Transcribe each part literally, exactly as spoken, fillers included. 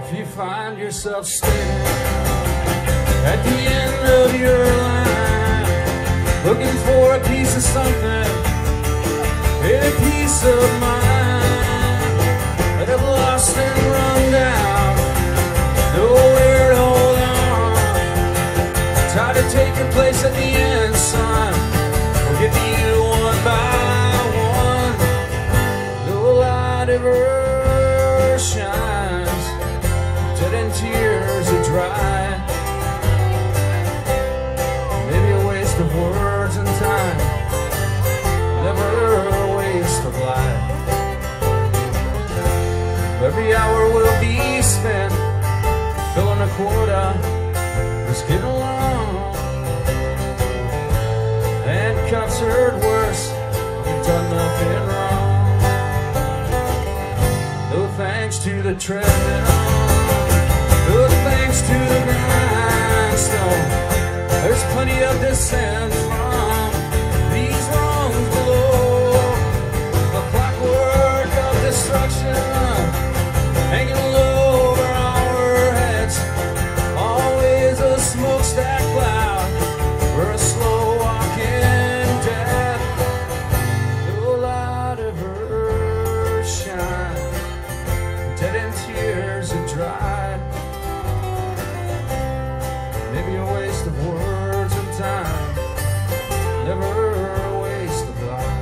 If you find yourself standing at the end of your line, looking for a piece of something, a piece of mind, that have lost and run down, nowhere to hold on, try to take your place at the end, son, we'll get to you one by one. No light ever shines, dead and tears are dry. Maybe a waste of words and time, never a waste of life. Every hour will be spent filling a quota, just getting along. And cuts hurt worse, you've done nothing wrong. No thanks to the treadmill, no thanks to the grindstone. There's plenty of dissent from these wrongs below. A clockwork of destruction hanging low over our heads, always a smokestack cloud. We're a slow walking death. No light ever shine, dead and tears are dried. Maybe a waste of words and time, never a waste of life.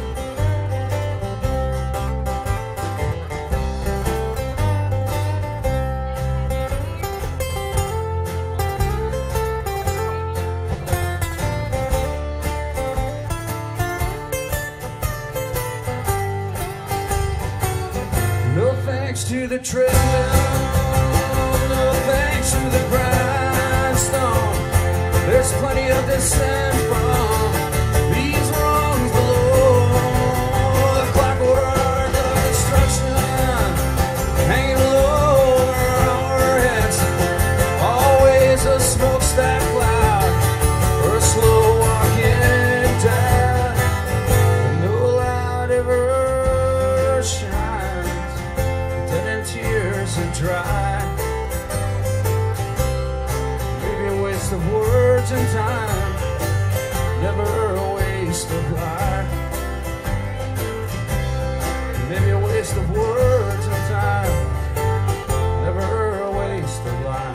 No thanks to the treadmill, no thanks to the grindstone. There's plenty of dissent from these wrongs below. The clockwork of destruction hanging low over our heads, always a smokestack cloud. We're a slow walking death. No light ever shines, dead and tears are dry. Maybe a waste of words and time, never a waste of life. Maybe a waste of words and time, never a waste of life.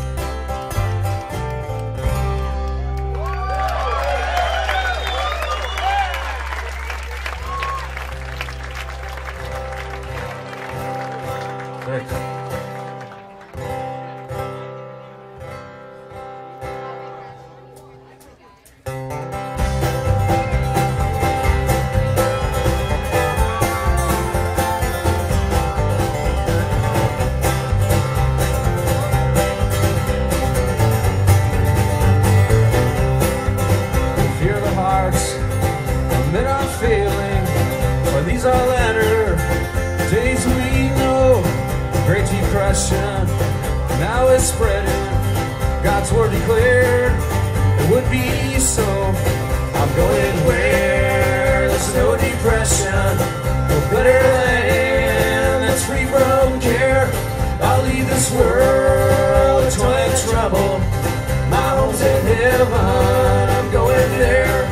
Thanks. Fear the hearts of men are failing, for these are latter days we know. Great depression now is spreading, God's word declared it would be so. I'm going where there's no depression, no better land that's free from care. I'll leave this world with toil and trouble, my home's in heaven, I'm going there.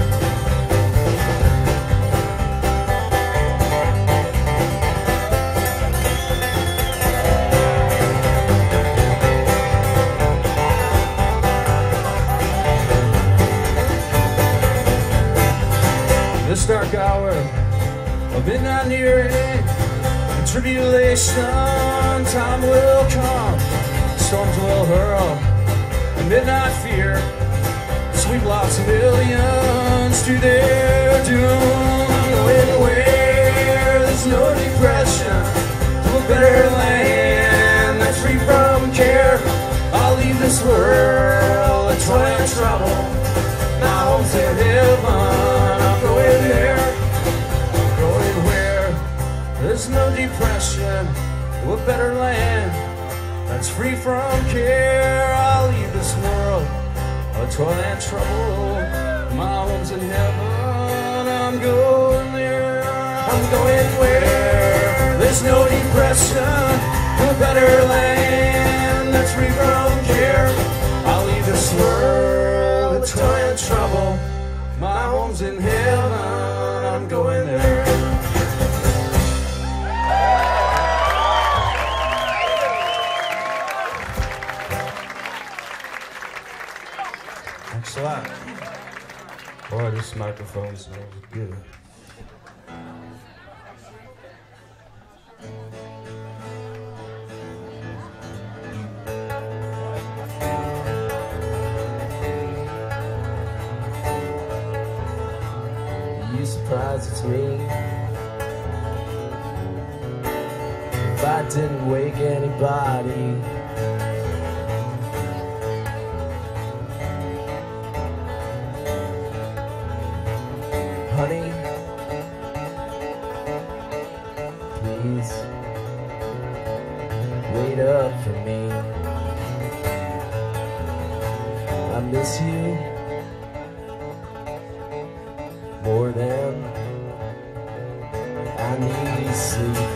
This dark hour of midnight nearing, in tribulation time will come, storms will hurl, and midnight fear sweep lots of millions to their doom. I'm going where there's no depression, to a better land that's free from care. I'll leave this world with toil and trouble, my home's in heaven, I'm going there. I'm going where there's no depression, to a better land that's free from care. I'll leave this world with toil and trouble, my home's in heaven, I'm going there. I'm going where there's no depression, to a better land This microphone smells good. You surprised it's me. If I didn't wake anybody, honey, please wait up for me. I miss you more than I need sleep.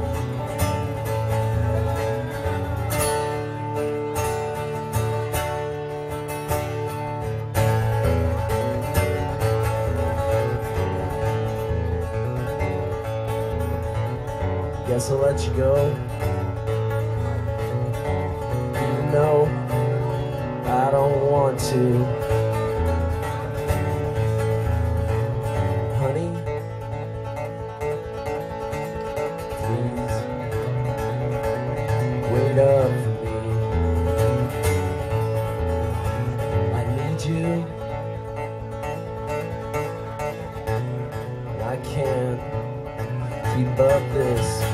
Guess I'll let you go, even though I don't want to. Honey, please wait up for me. I need you, and I can't keep up this speed.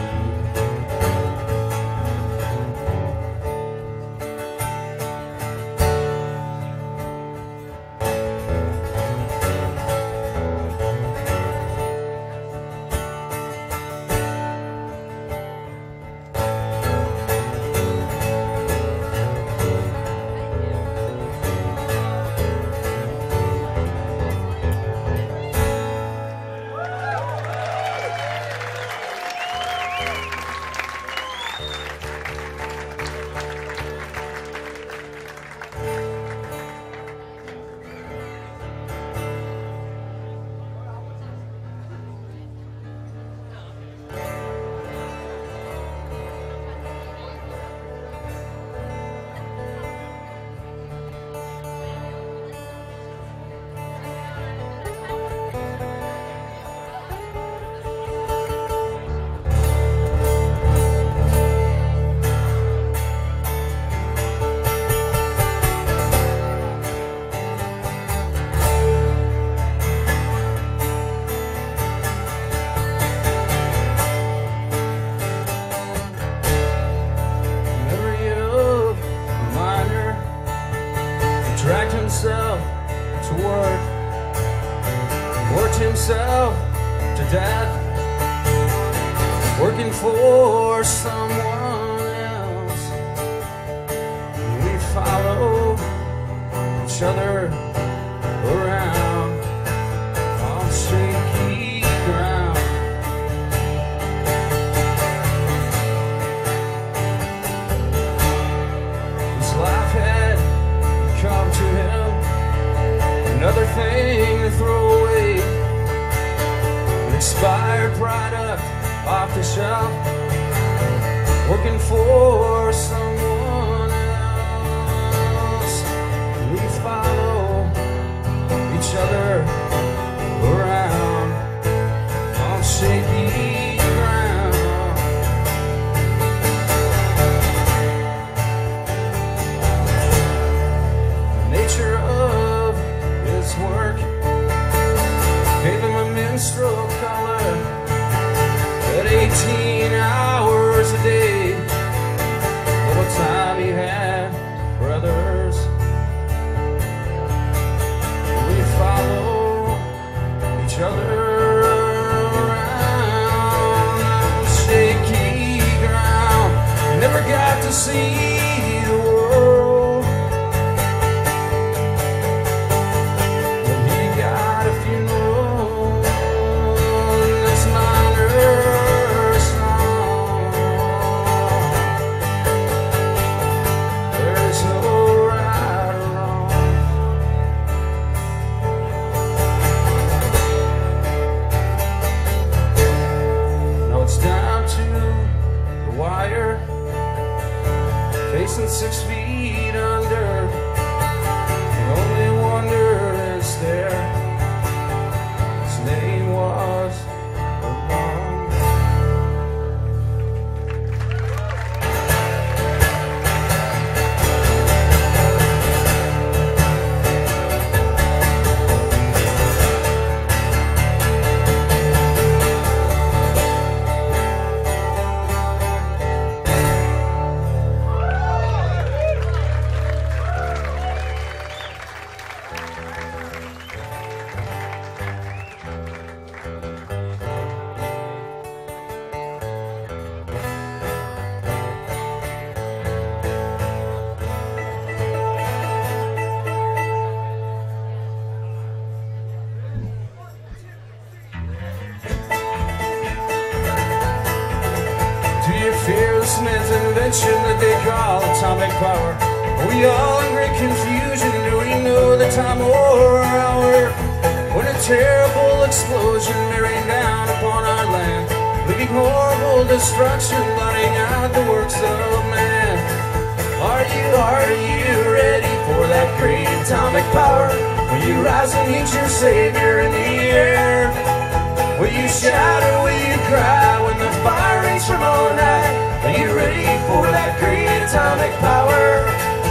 Dragged himself to work, worked himself to death, working for someone else. We follow each other around on shaky ground. His life had come to him, another thing to throw away, an expired product off the shelf, working for someone else. We follow each other around on shaky ground. Nature of his work gave him a minstrel color at eighteen hours a day. Little time he had for others. We follow each other around on shaky ground. Never got to see the world. Facing six feet under, the only wonder is there this invention that they call atomic power. Are we all in great confusion? Do we know the time or hour when a terrible explosion bearing down upon our land, leaving horrible destruction, blotting out the works of man? Are you, are you ready for that great atomic power? Will you rise and meet your Savior in the air? Will you shout or will you cry when the fire rings from on high? Are you ready for that great atomic power?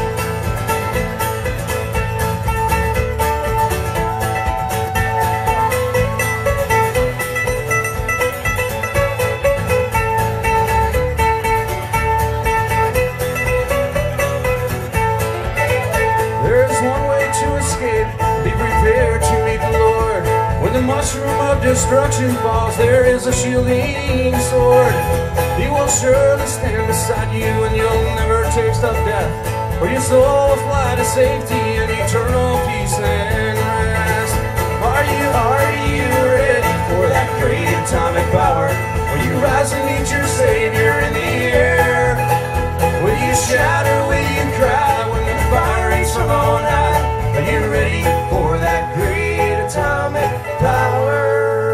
Be prepared to meet the Lord. When the mushroom of destruction falls, there is a shielding sword. He will surely stand beside you, and you'll never taste of death, for your soul will fly to safety and eternal peace and rest. Are you, are you ready for that great atomic power? Will you rise and meet your Savior in the air? Will you shout or will you cry when the fire rings from on high? Are you ready for that great atomic power?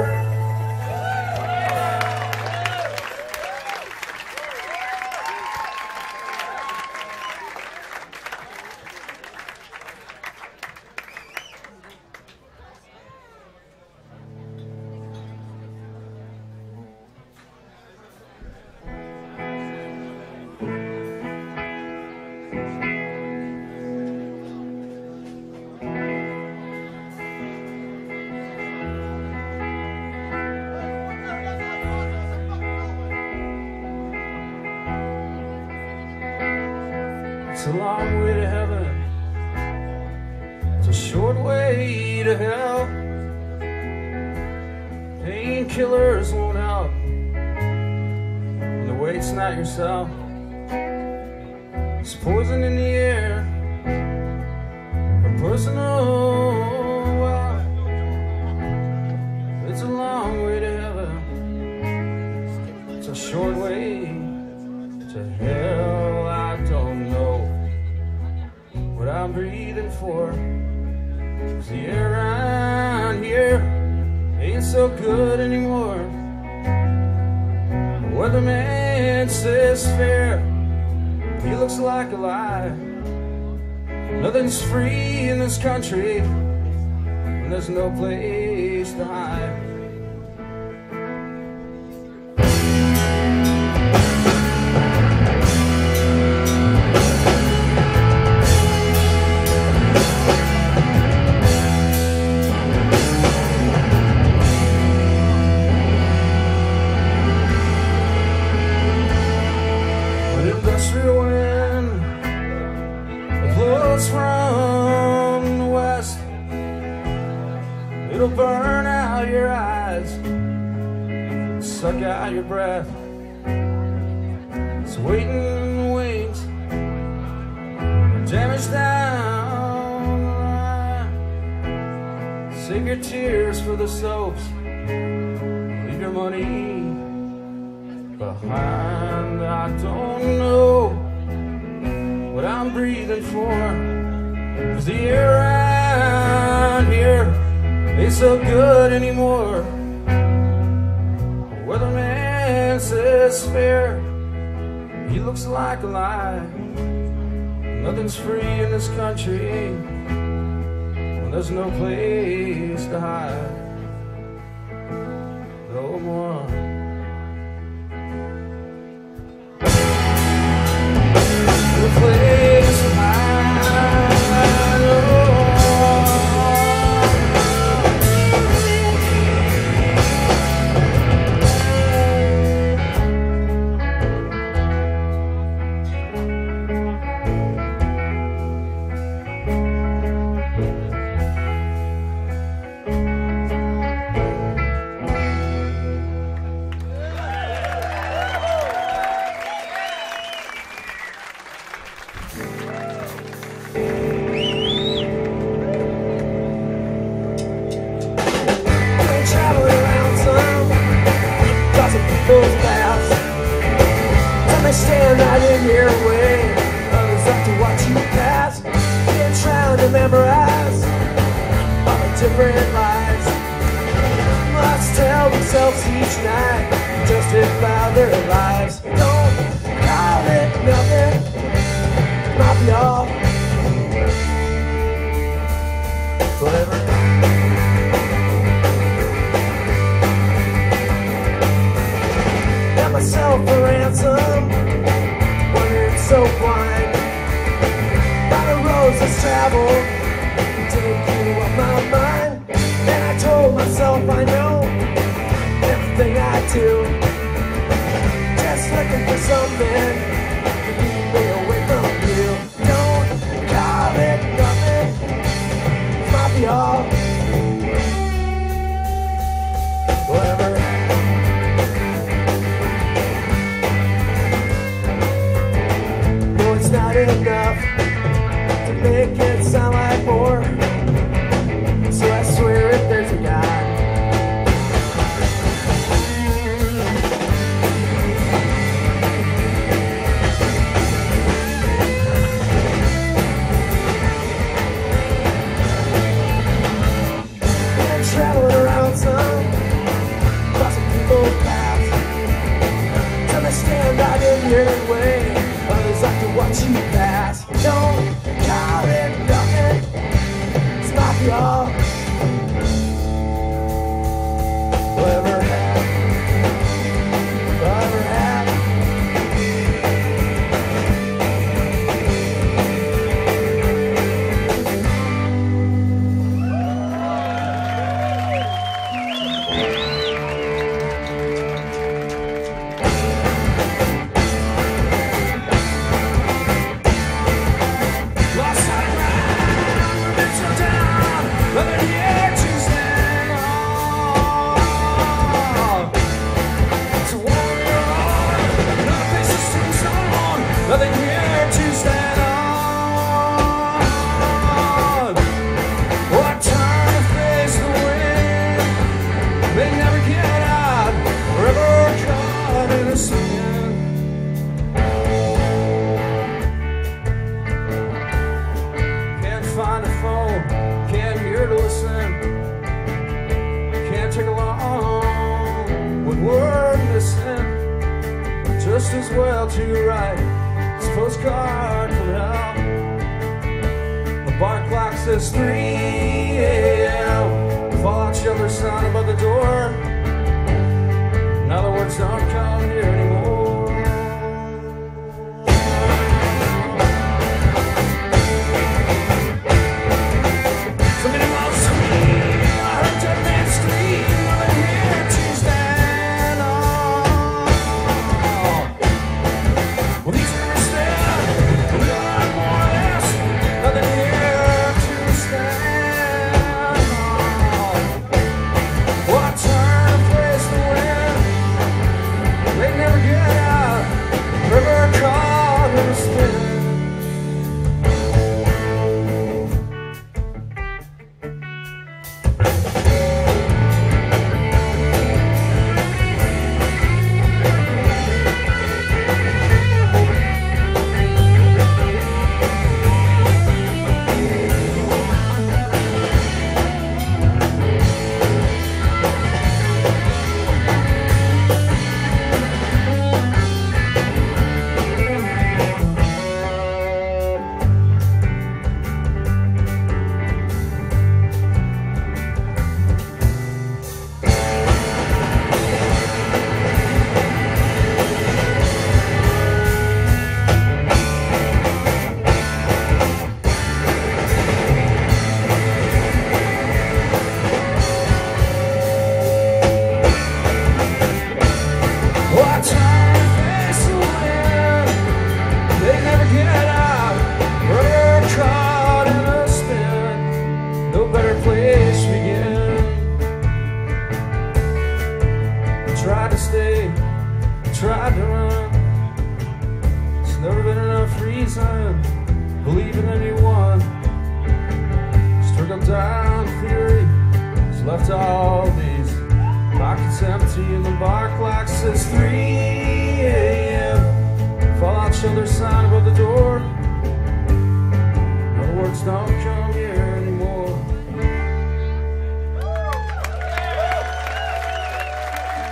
It's a long way to heaven, it's a short way to hell. Painkillers won't help when the weight's not yourself. There's poison in the air for personal wealth. It's a long way to heaven, it's a short way to hell. I don't know what I'm breathing for, 'cause the air around here ain't so good anymore. The weatherman says fair, he looks like a lie. Nothing's free in this country, and there's no place to hide. From the west, it'll burn out your eyes, suck out your breath. It's waiting wings, damage down the line. Save your tears for the soaps, leave your money behind. I don't know what I'm breathing for, 'cause the air around here ain't so good anymore. The weatherman says fair, he looks like a lie. Nothing's free in this country, well, there's no place to hide no more. No place to hide, oh. Understand that themselves each night, justify their lives. Don't call it nothing, might be all forever. Got myself a ransom, wandering so blind by the roads that's traveled, taking you off my mind. And I told myself I know everything I do, just looking for something to keep me away from you. Don't call it nothing, it might be all whatever. No, it's not enough to make it sound like more, so I swear if there's a God, I'm traveling around some, crossing people's paths, till they stand out in your way, others like to watch you pass. Don't call it nothing, it's not the all whatever happened, whatever happened. Lost sight of ground, been so down, but then here to stand on. So warrior on, no face to sing song, nothing here to stand on. What time to face the wind, they never get out, forever caught in a sin. Can't find a phone, can't hear to listen, can't take along with word missing. Just as well to write this postcard from hell. The bar clock says three a m Fallout shelter sign above the door. Now the words don't come here anymore. So many miles from me, I heard dead man scream, nothing here to stand on. Well, these rivers stand, we are more or less, nothing here to stand on. What turn to face the wind, they never get out, river caught in a spin. What time to face the wind, they never get out, we're caught in a spin, no better place to begin. I tried to stay, I tried to run, there's never been enough reason to believe in anyone. Struggled down theory, has left all these pockets empty, and the bar clock says three a m Fallout shelter sign above the door. No words don't come here anymore.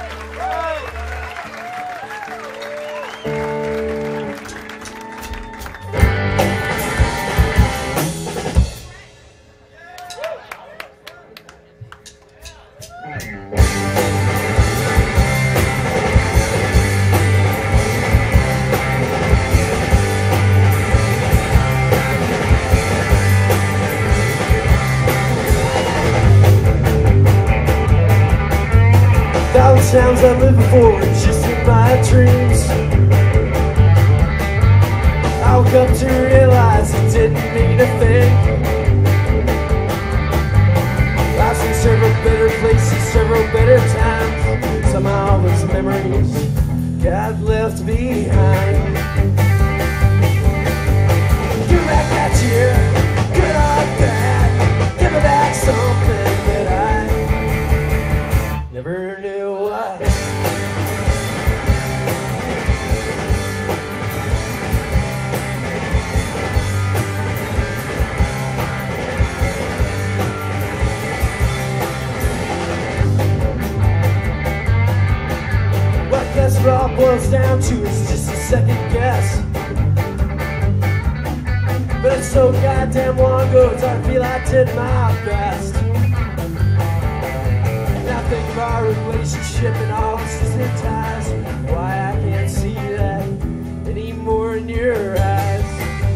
towns I lived before, just in my dreams. I woke up to realize it didn't mean a thing. I've seen several better places, several better times. Somehow those memories got left behind. Give me back that year, good or bad. Give me back something that I never knew what. What I guess what all boils down to is just a second guess. But it's so goddamn long ago, it's hard to feel I did my best. Now think of our relationship and all the sister ties. Why I can't see that anymore in your eyes.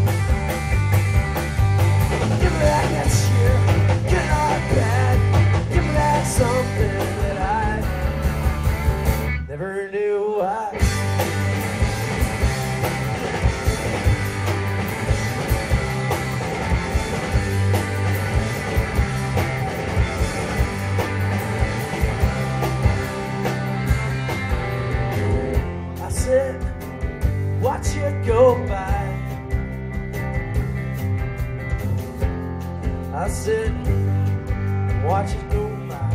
Give me back that year, good or bad. Give me back something that I never knew I. Watch it go by. I said, watch it go by.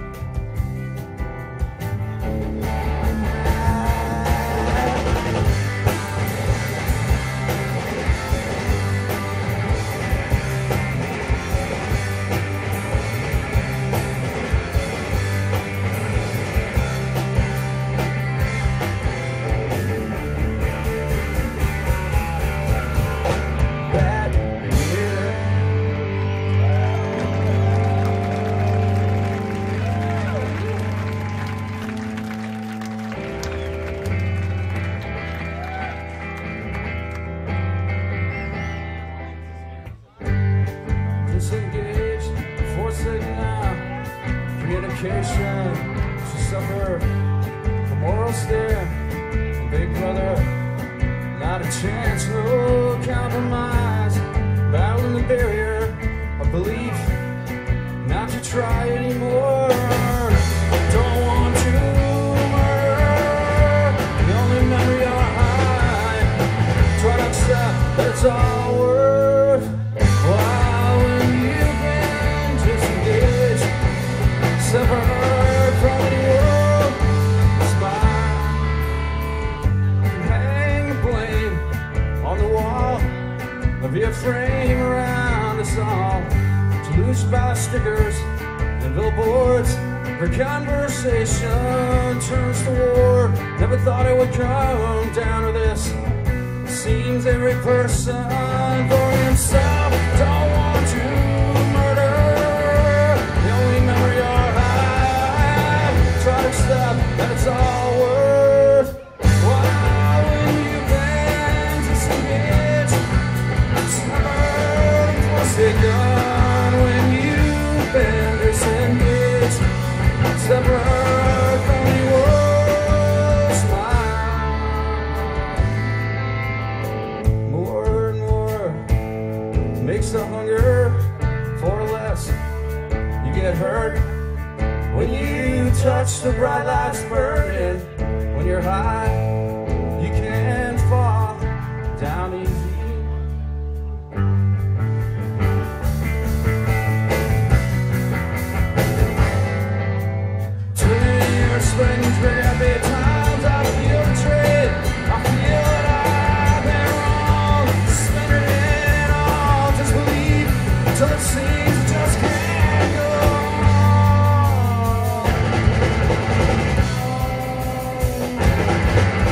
Disengaged, forsaken now. Communication, she suffered the moral stare. Big brother, not a chance, no compromise. Battling the barrier of belief, not to try anymore. Don't want to murder, the only memory I hide. Try to accept that it's all worth while when you can disengage, separate from the world, smile, hang the blame on the wall of your frame around us all. To lose by stickers and billboards, for conversation turns to war. Never thought it would come down to this. Seems every person for himself. Don't want to murder, the only memory I have. Try to accept that it's all worth while when you can disengage, separate forsaken when you've been disengaged, separate from the world, smile. More and more makes the hunger for less. You get hurt when you touch the bright lights burning. When you're high, you can't fall down easy. Twenty years spent in three happy times. I feel betrayed. I feel that I've been wrong. Spend it all, just believe till it seems it just can't go on.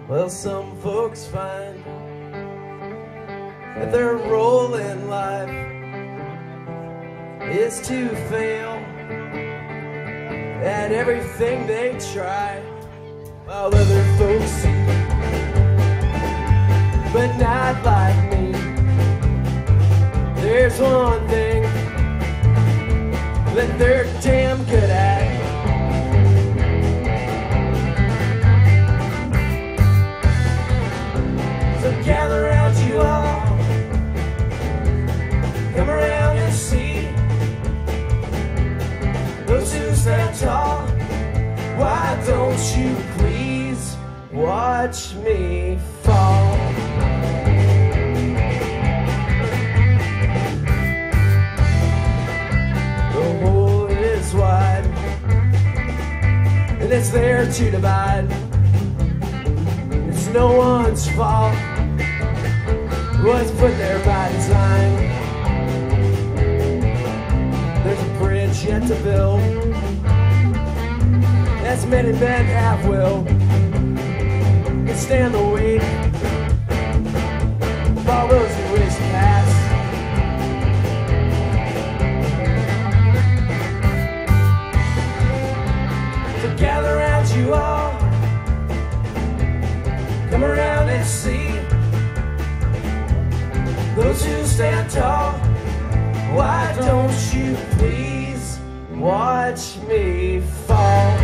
Well, some folks find that their role in life is to fail at everything they try, while other folks see, but not like me. There's one thing that they're damn good at. So gather round you all, come around and see those who stand tall. Why don't you please watch me fall? The hole is wide, and it's there to divide. It's no one's fault, was put there by design. There's a bridge yet to build, as many men have will, can stand the weight of all those who wish to pass. So gather round you all, come around and see those who stand tall. Why don't you please watch me fall?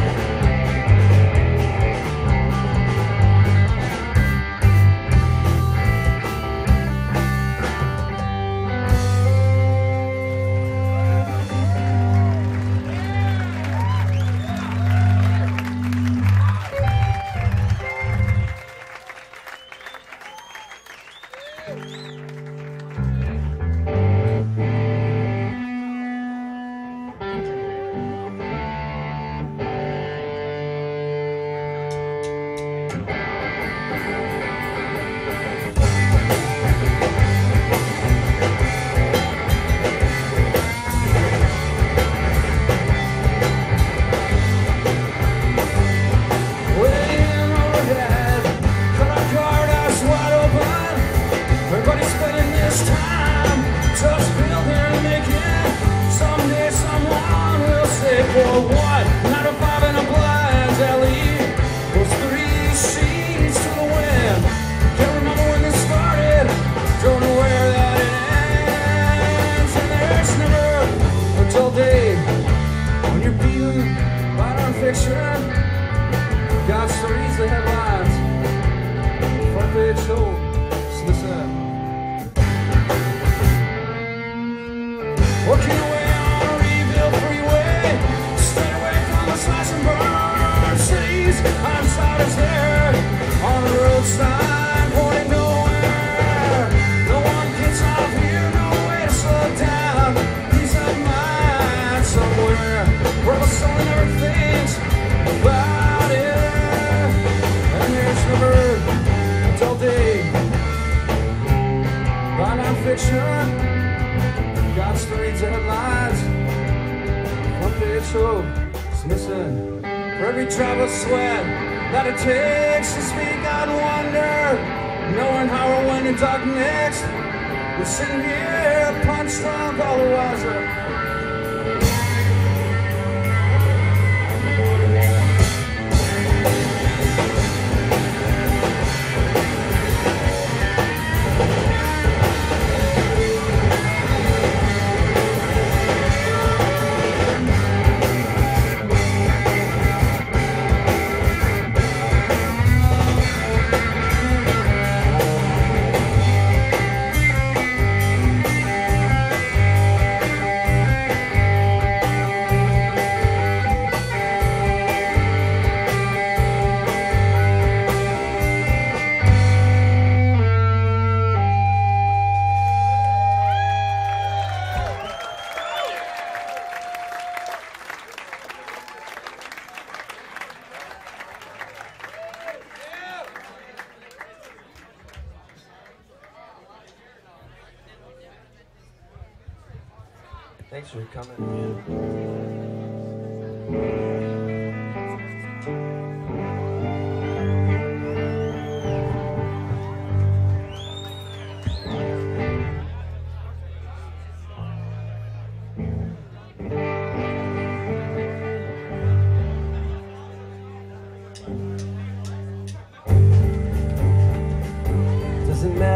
Thanks for coming.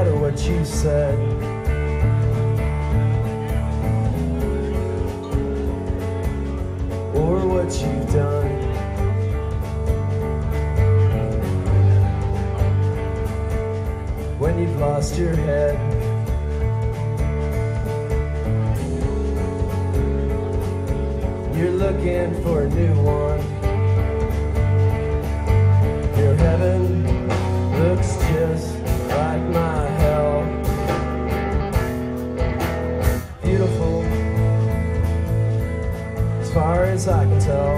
matter what you said. Or what you've done. When you've lost your head. You're looking for a new one. Your heaven looks just like my hell. Beautiful, as far as I can tell.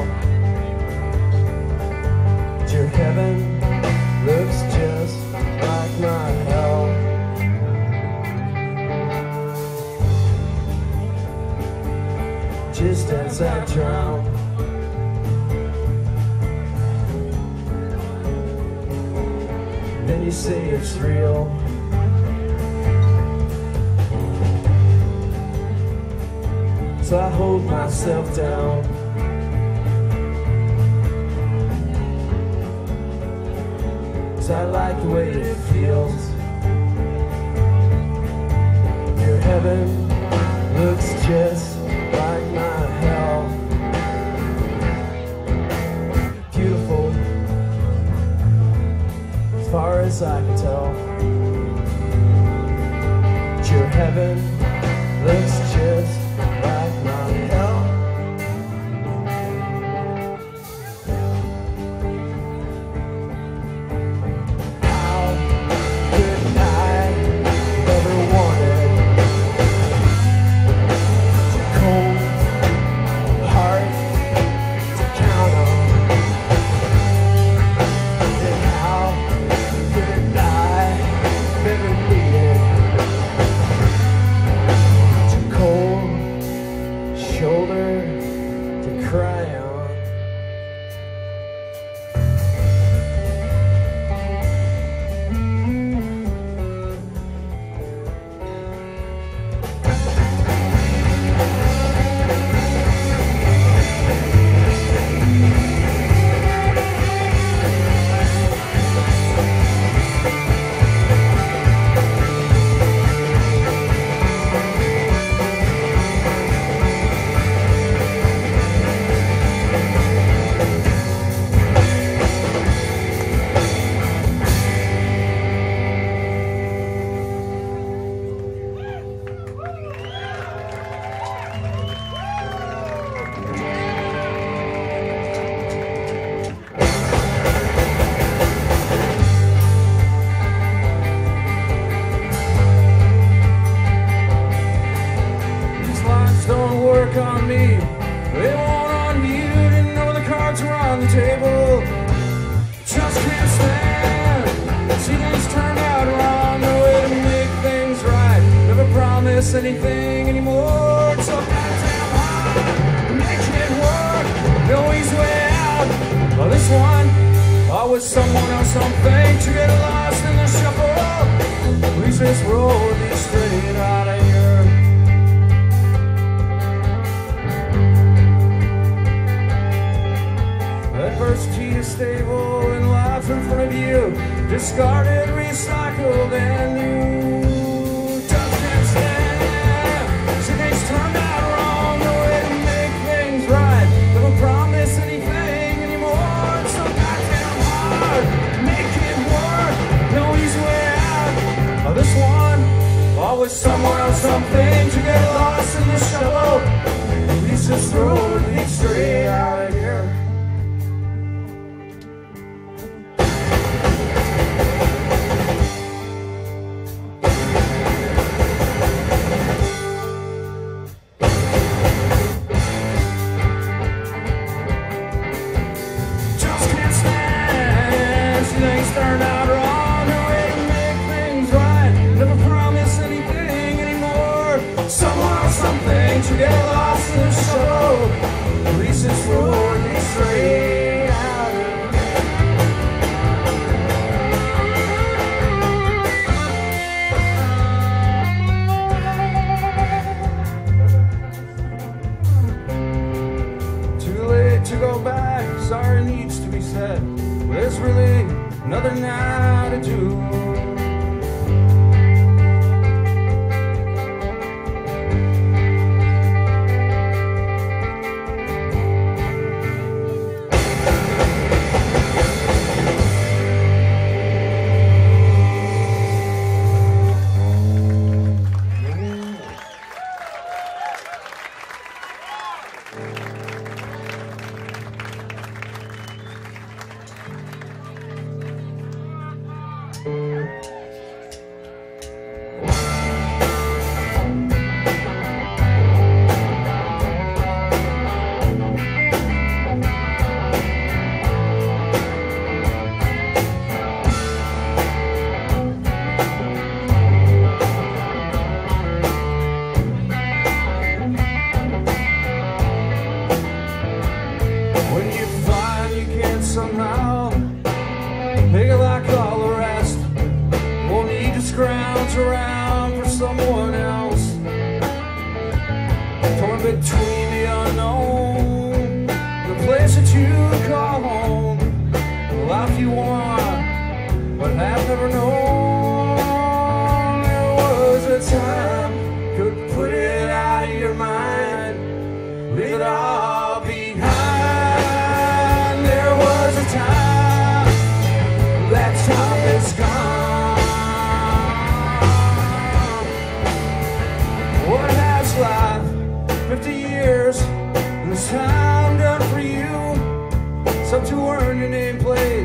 But your heaven looks just like my hell. Just as I drown, then you say it's real. So I hold myself down. So I like the way it feels. Your heaven looks just like my hell. Beautiful, as far as I can tell. But your heaven looks just like my hell. How could I ever want it? Cold heart to count on. And how could I ever need it? Too cold shoulder to cry on. On me, they won't on you. Didn't know the cards were on the table. Just can't stand. See things turned out wrong. No way to make things right. Never promise anything anymore. It's so goddamn hard. Make it work. No easy way out. Well, this one, always someone or something to get lost in the shuffle. Please just roll me straight out of here. Adversity is stable and life in front of you. Discarded, recycled, and new. Just can't stand. See things turned out wrong. No way to make things right. Never promise anything anymore. It's so goddamn hard. Make it work. No easy way out. Oh, this one, always someone or something to get lost in the shovel. Please just throw me straight out of here. Turned out wrong, no way to make things right. Never promise anything anymore. Someone or something to get lost in the show. At least it's road me straight out of here. Too late to go back. Sorry needs to be said. There's really another night to do.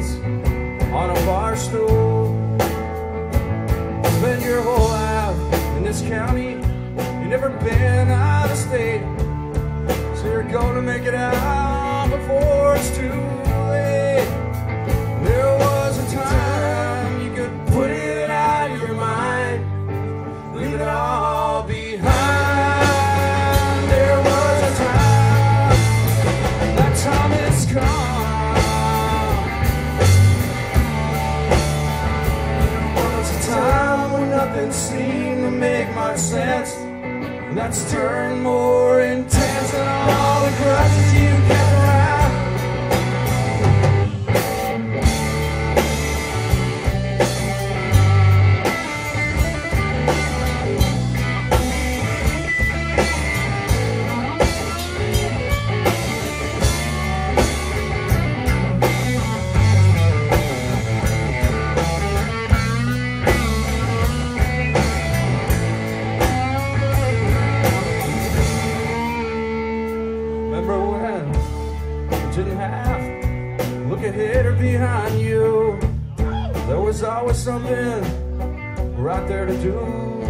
nights on a bar stool. Spend your whole life in this county, you've never been out of state, so you're gonna make it out before it's too late. There was a time you could put it out of your mind, leave it all behind. There was a time, that time is gone. There was a time when nothing seemed to make much sense, and that's turned more intense than all the grudges you kept around. Ahead or behind you, there was always something right there to do.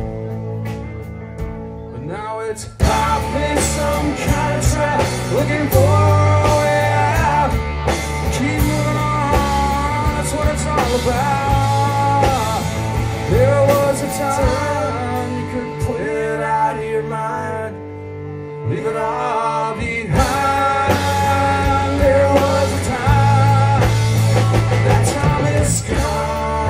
But now it's I've been some kind of trap, looking for a way out. Keep moving on, that's what it's all about. There was a time you could put it out of your mind, leave it all behind. There was a time, that time is gone.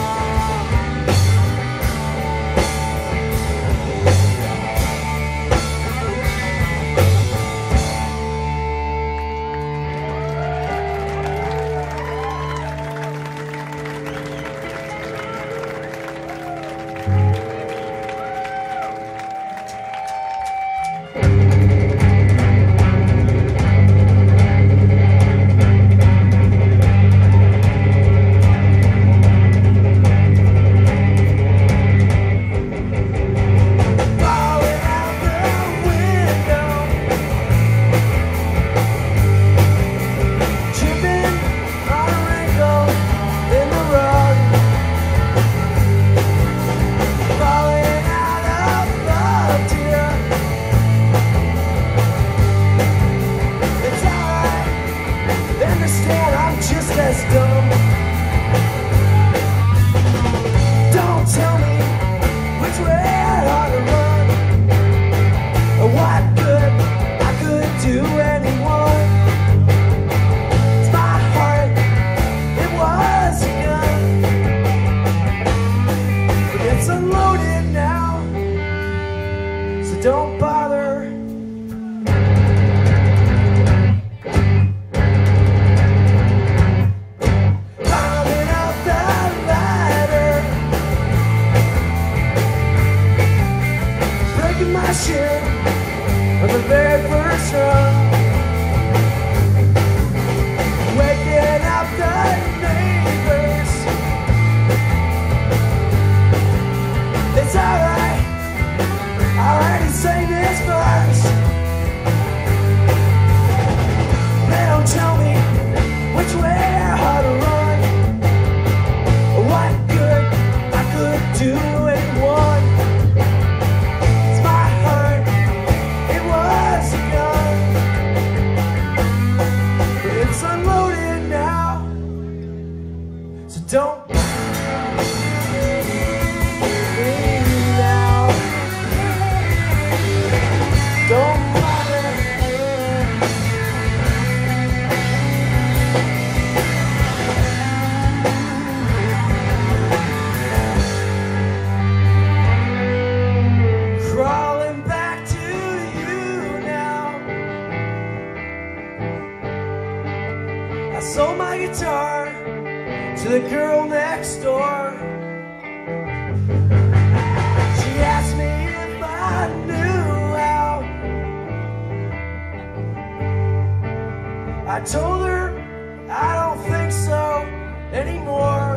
Don't bother. Climbing up the ladder, breaking my shit on the very first run, waking up the neighbors. It's alright, I already sang this verse. They don't tell me which way or how to run, or what good I could do anyone. It's my heart, it was a gun, but it's unloaded now, so don't Don't bother. Crawling back to you now. I sold my guitar to the girl next door. She asked me if I knew how. I told her I don't think so anymore.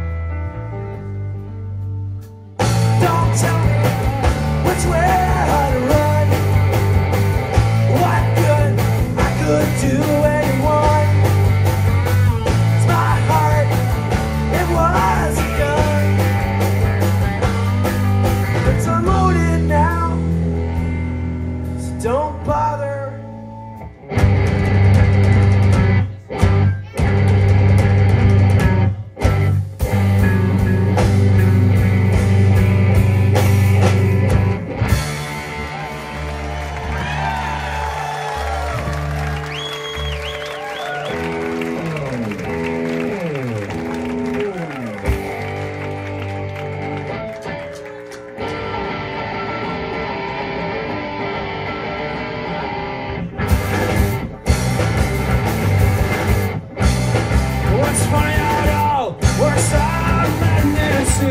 Don't tell me which way I ought to run, what good I could do anyone. It's my heart.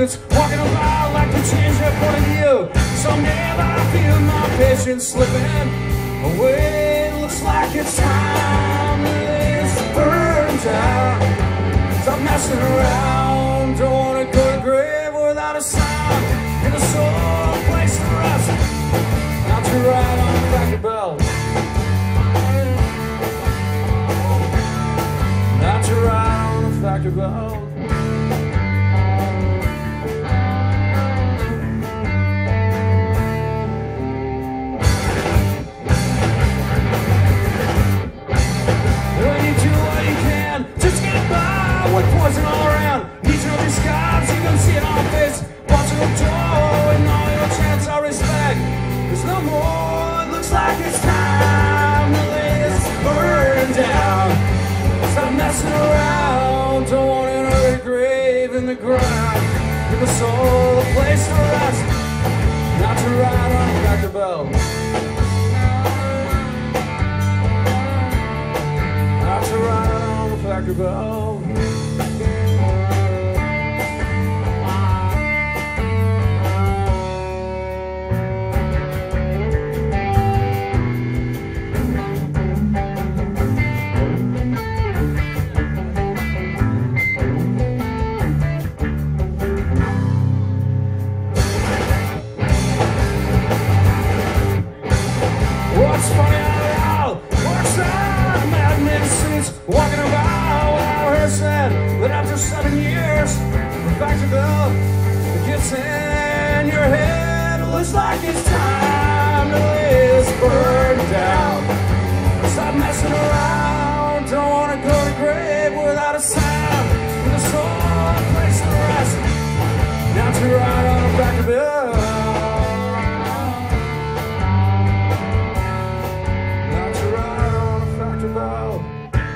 suits, walking around like to change their point of view. Someday I feel my patience slipping away. Looks like it's time to lay this burn down. Stop messing around, don't wanna go to the grave without a sound. In a soul place to rest, not to ride on the back of bell. Not to ride on the factor bell. When you do what you can, just get by with poison all around. Each of these guys, you can see it on face. Watching the door and all your chance I respect. There's no more, it looks like it's time to lay this burden down. Stop messing around, don't want another grave in the ground. Give the soul a place to rest, not to ride on the back of bell. Not to ride on the back of bell. Walking around without her said that after seven years, the back to bell, it gets in your head. It looks like it's time to lay this burden down. Stop messing around, don't want to go to the grave without a sound. With a soul, a place to rest, not to ride on the back of bell. Not to ride on the factor bell.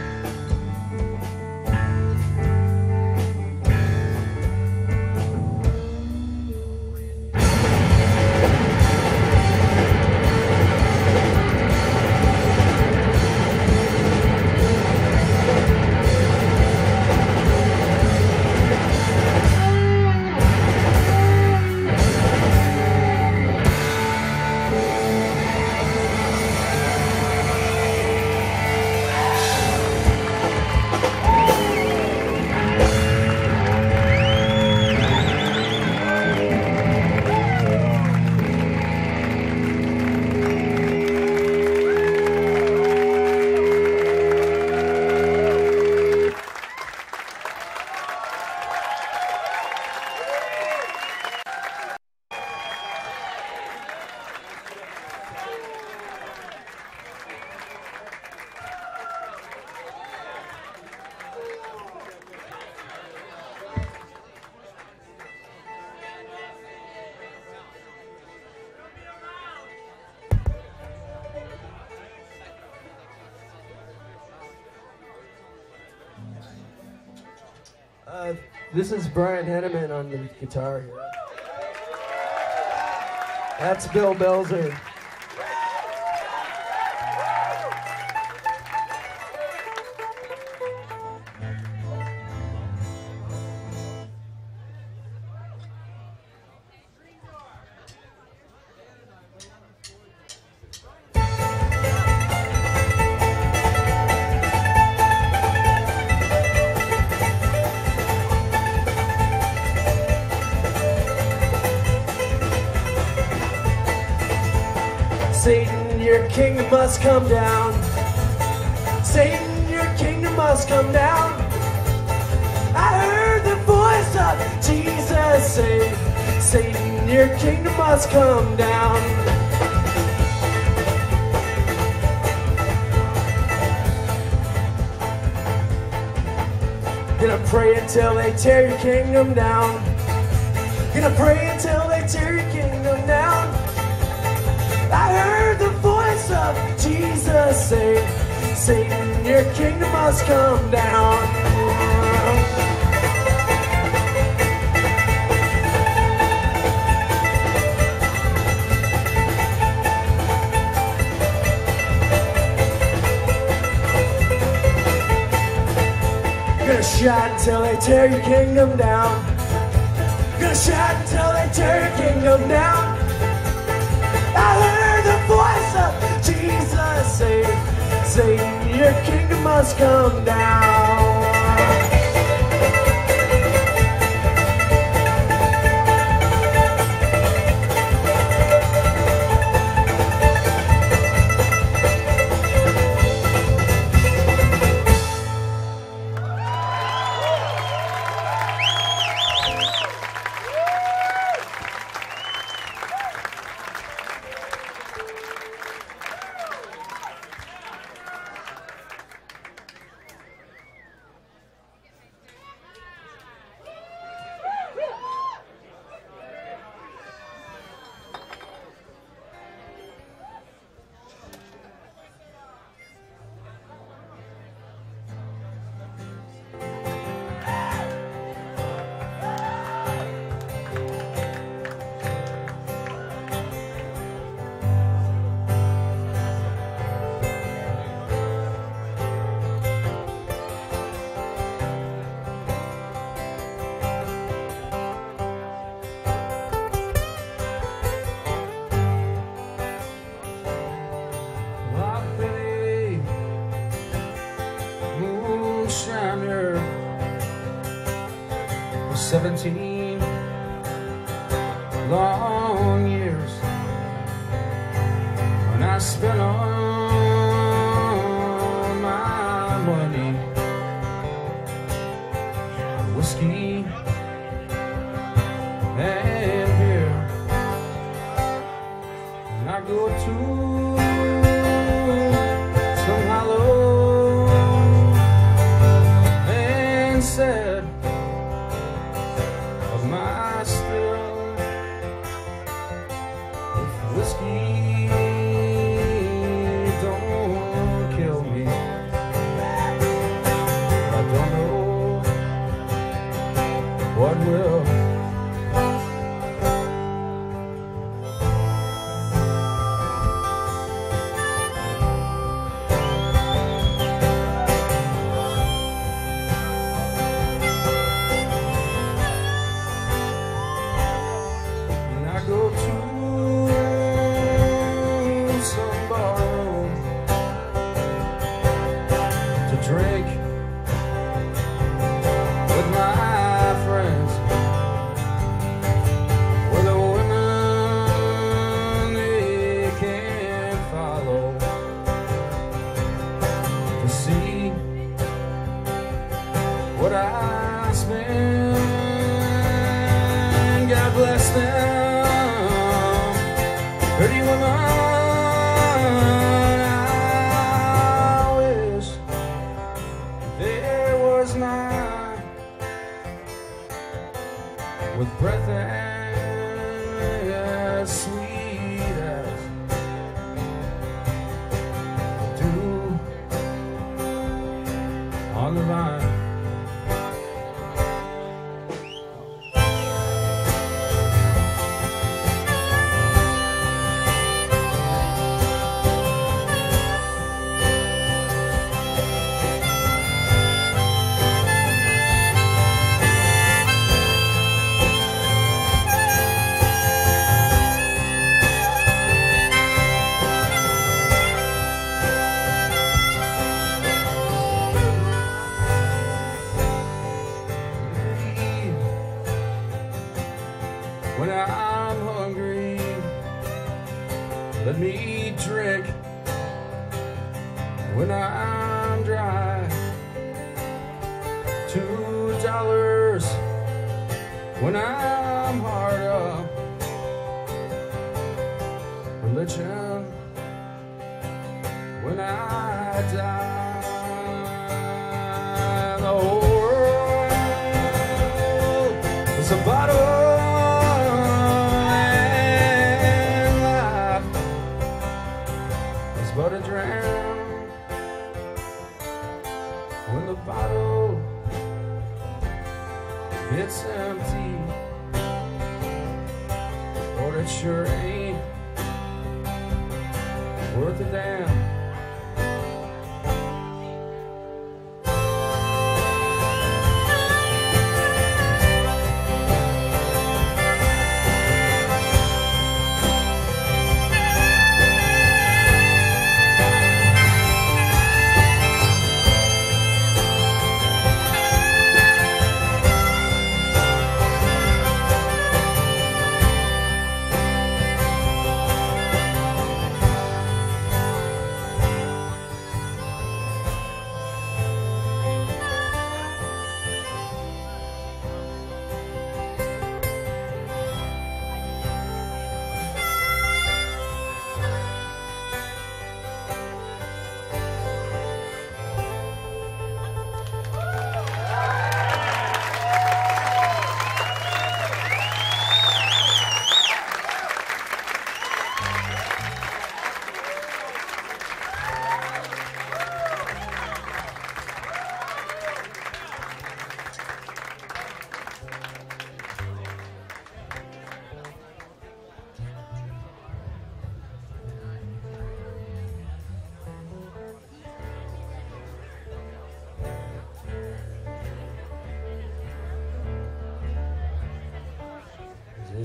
Uh, this is Brian Henneman on the guitar here. That's Bill Belzer. Satan, your kingdom must come down. Satan, your kingdom must come down. I heard the voice of Jesus say, Satan, your kingdom must come down. Gonna pray until they tear your kingdom down. Gonna pray until they tear your kingdom down. I heard the voice of Jesus say, Satan, your kingdom must come down. Gonna shout until they tear your kingdom down. Gonna shout until they tear your kingdom down. I heard the voice of Jesus say, Satan, your kingdom must come down. Seventeen long years when I spent all my money on whiskey and beer, and I go to some hollow and said my still, if whiskey don't kill me, I don't know what will. Go to some bar to drink with my friends, where the women they can't follow, to see what I spend. God bless them. Pretty woman, I wish there was mine, with breath as sweet as dew on the vine. When I'm hungry, let me drink. When I'm dry, two dollars. When I'm hard up, religion. When I die, the whole world is a bottle. But a drown when the bottle gets empty. Lord, it sure ain't worth a damn.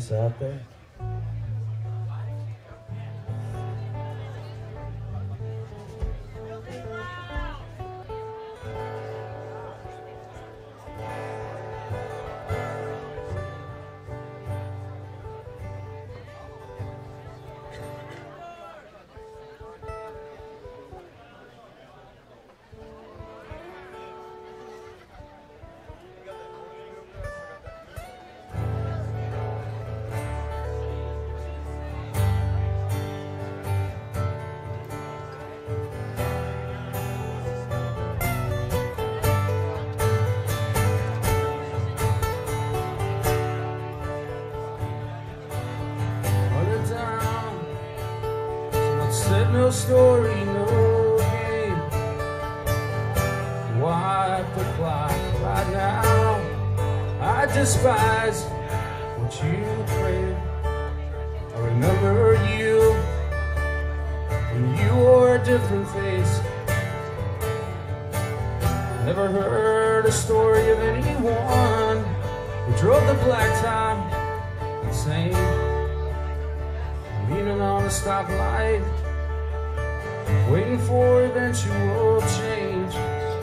this out there. No story, no game. Wipe the clock right now. I despise what you crave. I remember you when you wore a different face. Never heard a story of anyone who drove the blacktop insane, leaning on a stoplight, waiting for eventual change.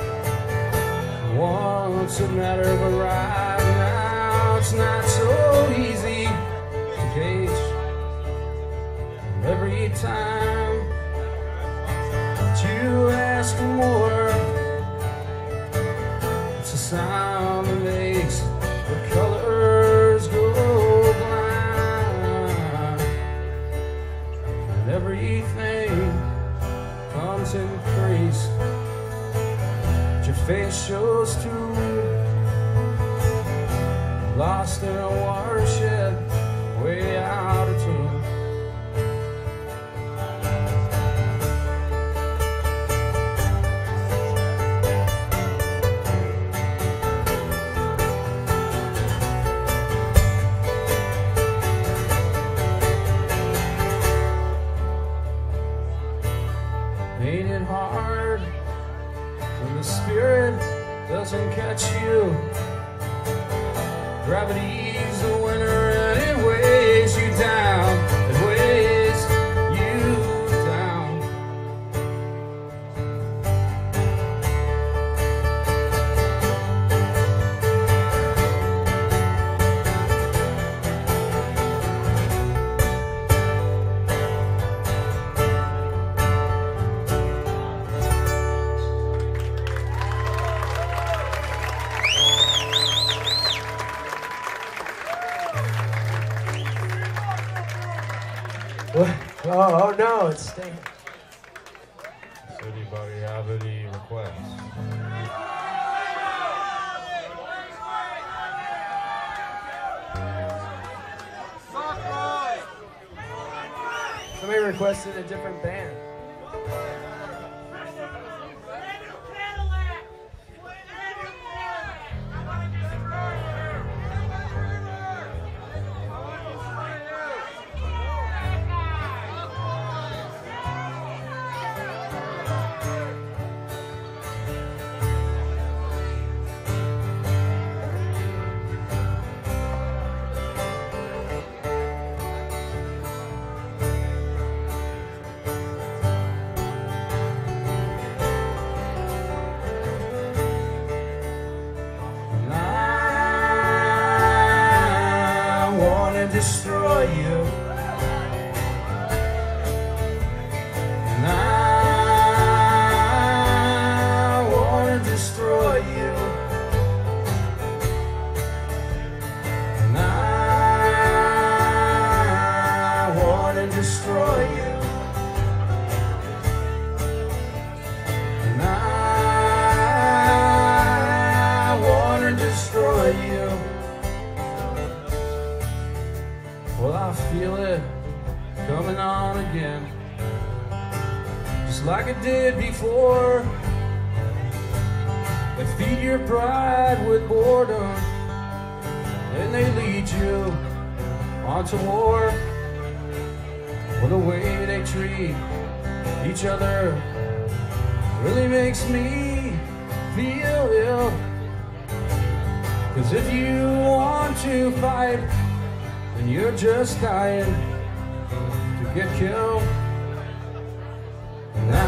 Once it mattered, but right now it's not so easy to gauge. And every time that you ask for more, it's a sound that makes the colors go blind. And everything comes in threes, but your face shows too. Lost in a watershed, way out of tune. Ain't it hard when the spirit doesn't catch you? Gravity's the winner and it weighs you down. It weighs you down. Oh, oh no, it's staying. Does anybody have any requests? Somebody requested a different band. Destroy you, and I wanna destroy you, and I wanna destroy you, and I wanna destroy you. Well, I feel it coming on again, just like it did before. They feed your pride with boredom, and they lead you onto war. Well, the way they treat each other really makes me feel ill. 'Cause if you want to fight, and you're just dying to get killed. And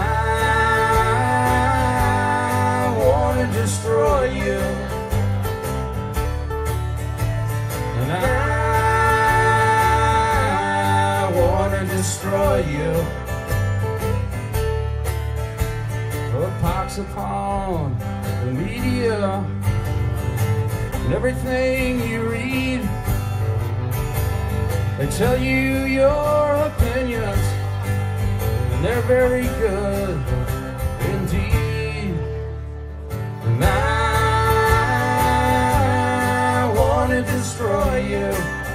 I wanna destroy you, and I wanna destroy you. A pox upon the media and everything you read. They tell you your opinions, and they're very good indeed. And I want to destroy you.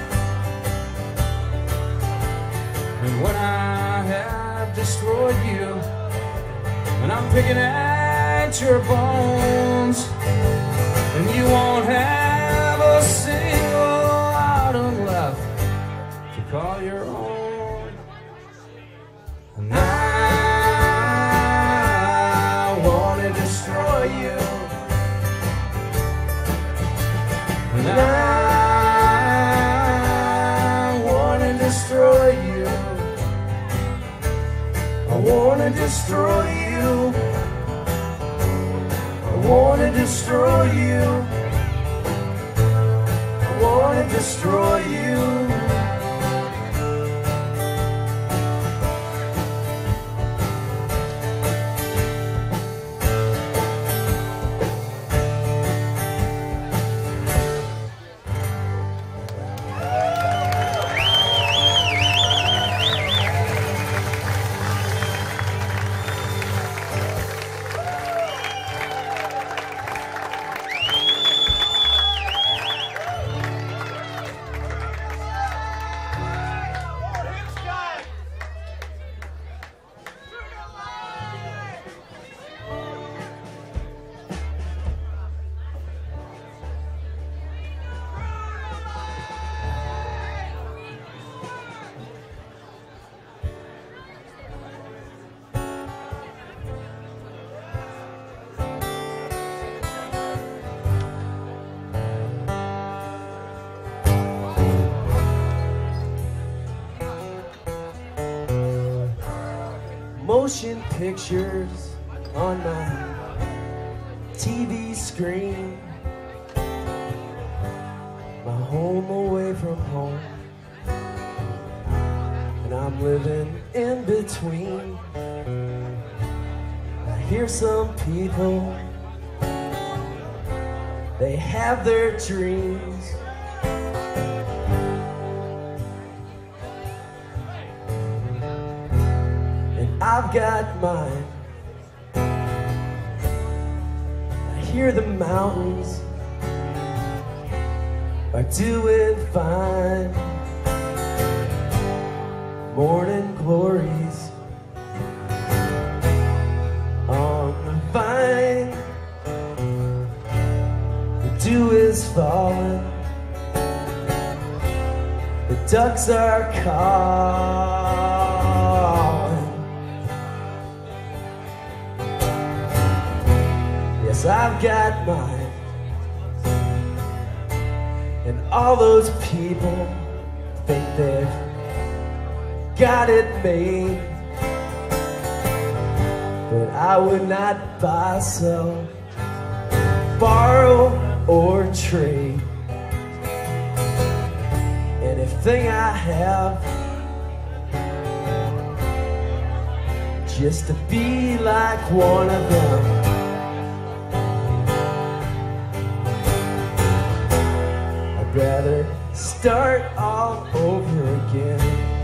And when I have destroyed you, and I'm picking at your bones, and you won't have a single item left to call your own. And I want to destroy you, and I want to destroy you. I want to destroy you. I want to destroy you. I want to destroy you. Motion pictures on my T V screen, my home away from home, and I'm living in between. I hear some people, they have their dreams, I've got mine. I hear the mountains are doing fine. Morning glories on the vine. The dew is falling. The ducks are calling. I've got mine, and all those people think they've got it made, but I would not buy, sell, borrow, or trade anything I have just to be like one of them. Rather start all over again.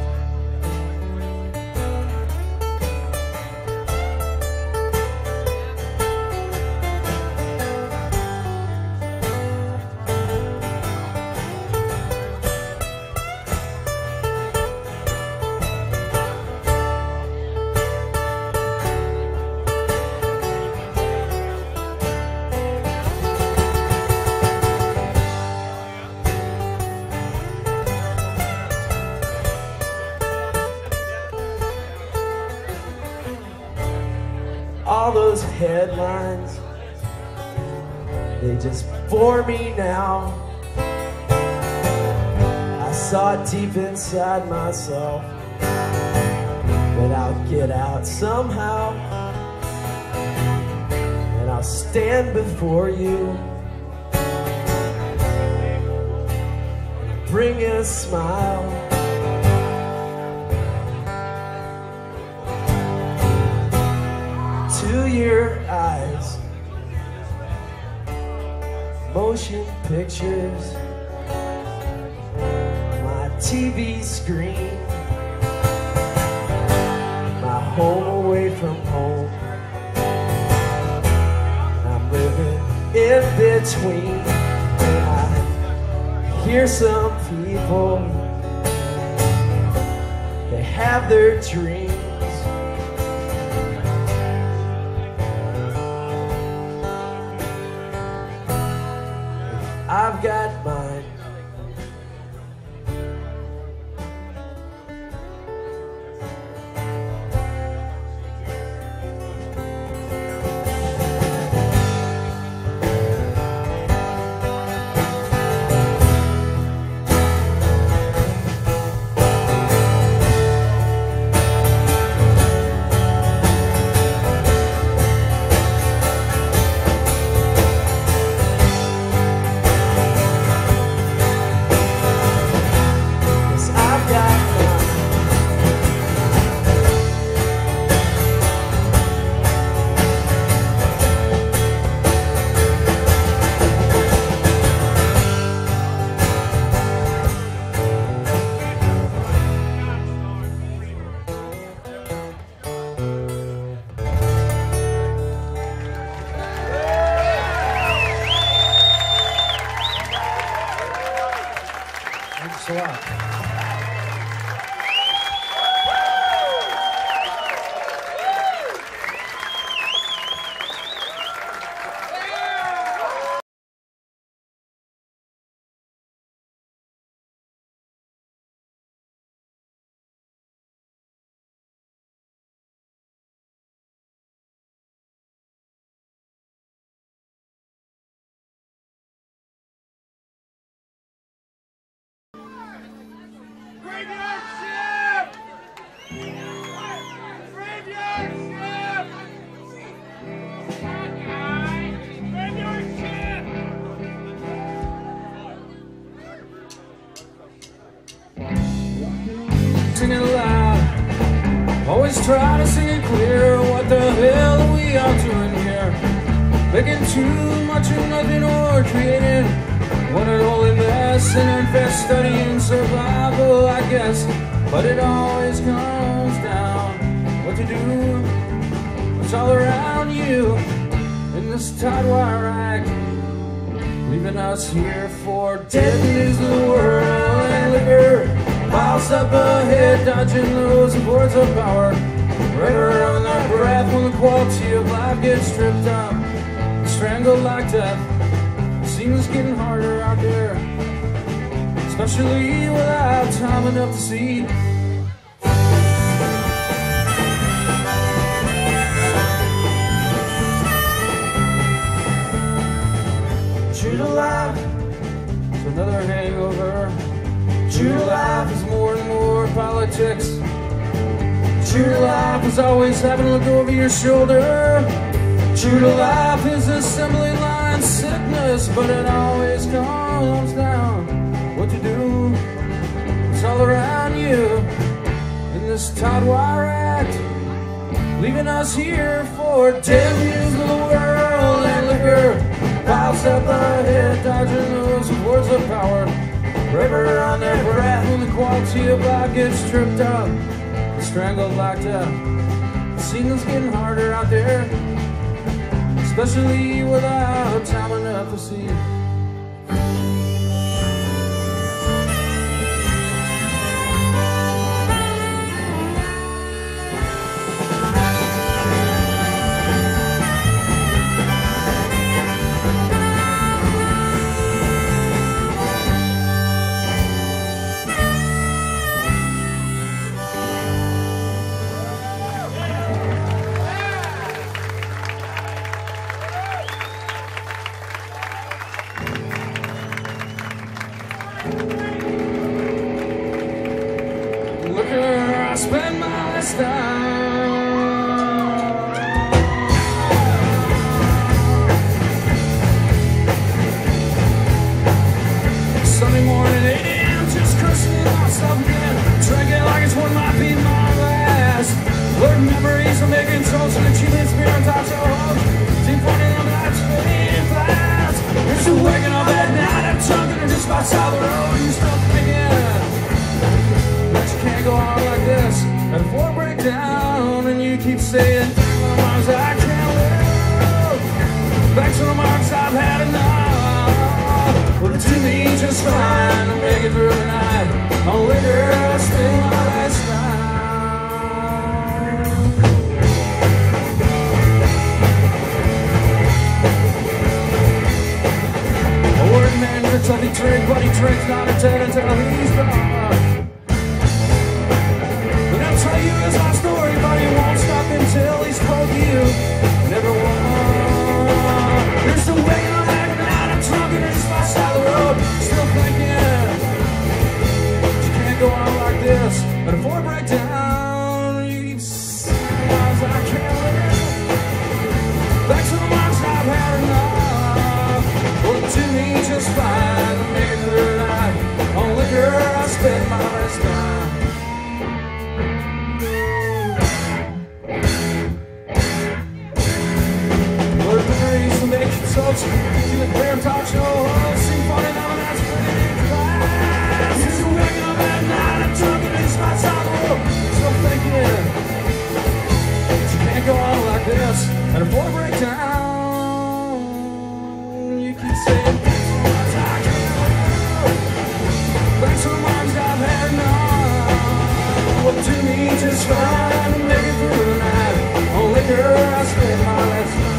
All those headlines, they just bore me now. I thought deep inside myself that I'll get out somehow, and I'll stand before you, bring a smile. To your eyes, motion pictures, my T V screen, my home away from home. I'm living in between, and I hear some people, they have their dreams. I've got mine. Thanks a lot. Graveyard shift! Graveyard shift! Graveyard shift! Sing it loud, always try to sing it clear. What the hell are we all doing here? Making too much of nothing or creating one and only mess, and invest studying survival, I guess. But it always comes down what to do. It's all around you in this tight wire act, leaving us here for dead news of the world. And liquor piles up ahead, dodging those boards of power. Forever on that breath when the quality of life gets stripped up, strangled like death. Seems getting harder out there, especially without time enough to see. True to life is another hangover. True to life is more and more politics. True to life is always having to look over your shoulder. True to life is assembly line sickness, but it always comes down what to do. It's all around you in this tight wire act, leaving us here for dead news of the world. And liquor piles up ahead, dodging those words of power. Forever on their breath when the quality of life gets stripped up, strangled like death. The singing's getting harder out there, especially without time enough to see. I spend my last time. Sunday morning, eight a m, just cursing myself again. Drinking like it's one might be my last. Blurred memories of making toast and achieving spirit on so hard. Deep running on that fading fast. You're still waking up at night, I'm drunk and just outside the road. You're still thinking that you can't go on like this. And before I break down, and you keep saying, "Mars, I can't live. Back to the marks, I've had enough." Well, it took me just fine to make it through the night. On liquor, I stay my last time. A word man drinks all he drinks, but he drinks not a ten until he's gone. But I'll tell you his whole story, but he won't stop until he's told you never won. You're still waking up at night, I'm drunk and it's outside the road. Still thinking you can't go on like this. But before I break down, you keep saying I can't live. Back to the marks, I've had enough. Well, it took me just fine to make it through the night. On liquor, I spend my last time. Word memories will make you touch. See the clear talk show. Sing funny now and that's pretty class. You're still waking up at night. I'm drunk and it's my time. Still thinking you can't go on like this. And before I break down, you keep saying "Sometimes I can't live. Back to the moms I've had enough." Well, to me just fine to make it through the night. On liquor I spend my last time.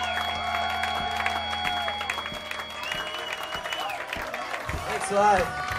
Thanks a lot.